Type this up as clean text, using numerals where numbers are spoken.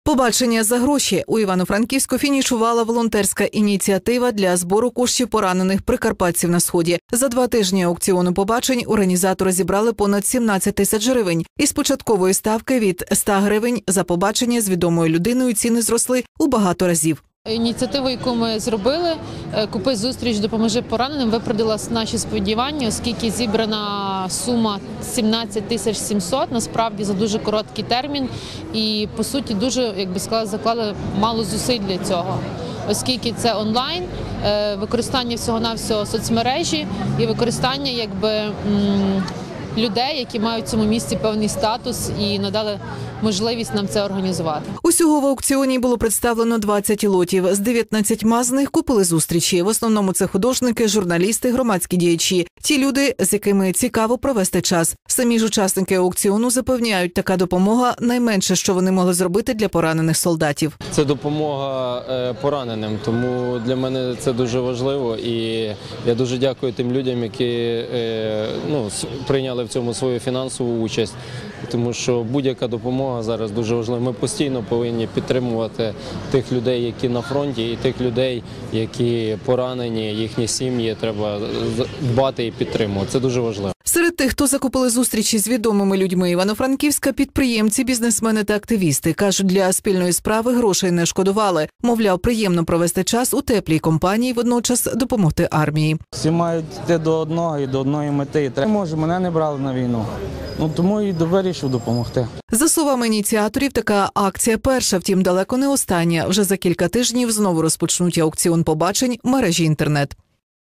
Побачення за гроші. У Івано-Франківську фінішувала волонтерська ініціатива для збору коштів поранених прикарпатців на Сході. За 2 тижні аукціону побачень організатори зібрали понад 17 тисяч гривень. Із початкової ставки від 100 гривень за побачення з відомою людиною ціни зросли у багато разів. Ініціативу, яку ми зробили, «Купи зустріч, допоможи пораненим», виправдала наші сподівання, оскільки зібрана сума 17 тисяч 700, насправді за дуже короткий термін. І, по суті, дуже, як би сказала, заклали мало зусиль для цього. Оскільки це онлайн, використання всього-навсього соцмережі і використання людей, які мають в цьому місці певний статус і надали можливість нам це організувати. Усього в аукціоні було представлено 20 лотів. З 19 з них купили зустрічі. В основному це художники, журналісти, громадські діячі. Ті люди, з якими цікаво провести час. Самі ж учасники аукціону запевняють, така допомога – найменше, що вони могли зробити для поранених солдатів. Це допомога пораненим, тому для мене це дуже важливо. І я дуже дякую тим людям, які прийняли в цьому свою фінансову участь, тому що будь-яка допомога зараз дуже важлива. Ми постійно повинні підтримувати тих людей, які на фронті, і тих людей, які поранені, їхні сім'ї, треба дбати і підтримувати. Це дуже важливо. Серед тих, хто закупили зустрічі з відомими людьми Івано-Франківська, підприємці, бізнесмени та активісти. Кажуть, для спільної справи грошей не шкодували. Мовляв, приємно провести час у теплій компанії, водночас допомогти армії. Всі мають йти до одної мети. Може, мене не брали на війну, тому і вирішив допомогти. За словами ініціаторів, така акція перша, втім далеко не остання. Вже за кілька тижнів знову розпочнуть аукціон побачень в мережі інтернет.